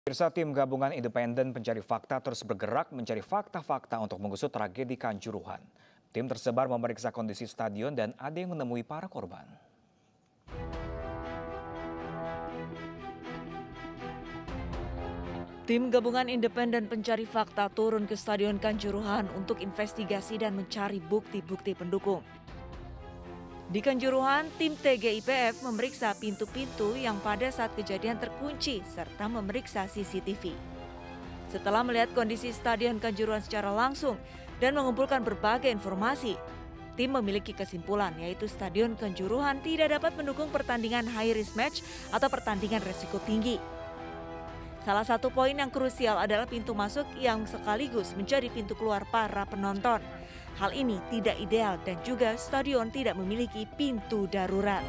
Pemirsa, tim gabungan independen pencari fakta terus bergerak mencari fakta-fakta untuk mengusut tragedi Kanjuruhan. Tim tersebar memeriksa kondisi stadion dan ada yang menemui para korban. Tim gabungan independen pencari fakta turun ke Stadion Kanjuruhan untuk investigasi dan mencari bukti-bukti pendukung. Di Kanjuruhan, tim TGIPF memeriksa pintu-pintu yang pada saat kejadian terkunci serta memeriksa CCTV. Setelah melihat kondisi Stadion Kanjuruhan secara langsung dan mengumpulkan berbagai informasi, tim memiliki kesimpulan yaitu Stadion Kanjuruhan tidak dapat mendukung pertandingan high risk match atau pertandingan resiko tinggi. Salah satu poin yang krusial adalah pintu masuk yang sekaligus menjadi pintu keluar para penonton. Hal ini tidak ideal dan juga stadion tidak memiliki pintu darurat.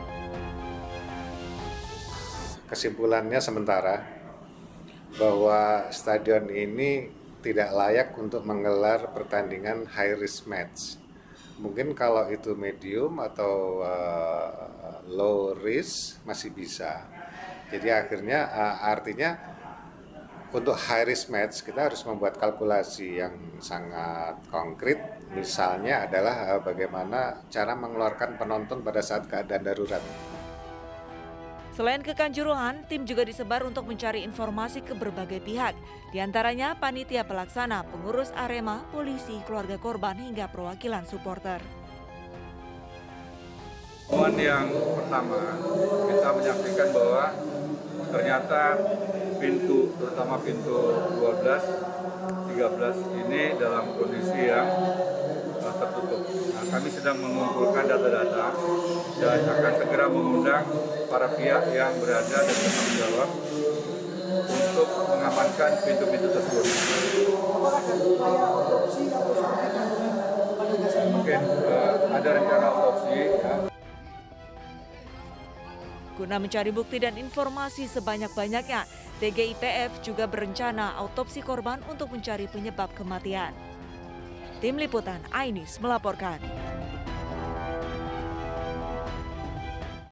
Kesimpulannya sementara bahwa stadion ini tidak layak untuk menggelar pertandingan high risk match. Mungkin kalau itu medium atau low risk masih bisa. Jadi akhirnya artinya untuk high risk match kita harus membuat kalkulasi yang sangat konkret. Misalnya adalah bagaimana cara mengeluarkan penonton pada saat keadaan darurat. Selain ke Kanjuruhan, tim juga disebar untuk mencari informasi ke berbagai pihak. Di antaranya panitia pelaksana, pengurus Arema, polisi, keluarga korban hingga perwakilan supporter. Poin yang pertama, kita menyaksikan bahwa ternyata pintu, terutama pintu 12, 13 ini dalam kondisi yang tertutup. Nah, kami sedang mengumpulkan data-data dan akan segera mengundang para pihak yang berada dan bertanggung jawab untuk mengamankan pintu-pintu tersebut. Mungkin ada rencana autopsi. Ya. Guna mencari bukti dan informasi sebanyak-banyaknya, TGIPF juga berencana autopsi korban untuk mencari penyebab kematian. Tim Liputan Ainis melaporkan.